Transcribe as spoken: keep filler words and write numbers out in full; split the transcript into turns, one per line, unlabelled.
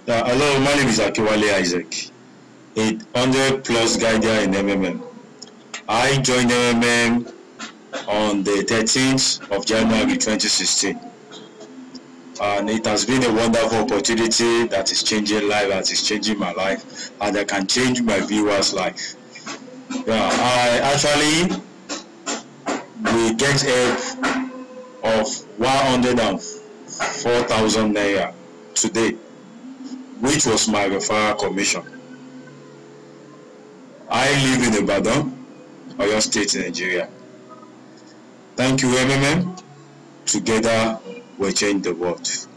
Uh, hello, my name is Akiwale Isaac, a one hundred plus guider in M M M. I joined M M M on the thirteenth of January twenty sixteen, and it has been a wonderful opportunity that is changing life, that is changing my life, and that can change my viewers' life. Yeah, I actually we get help of one hundred four thousand naira today, which was my referral commission. I live in Ibadan, Oyo State, Nigeria. Thank you, M M M. Together, we change the world.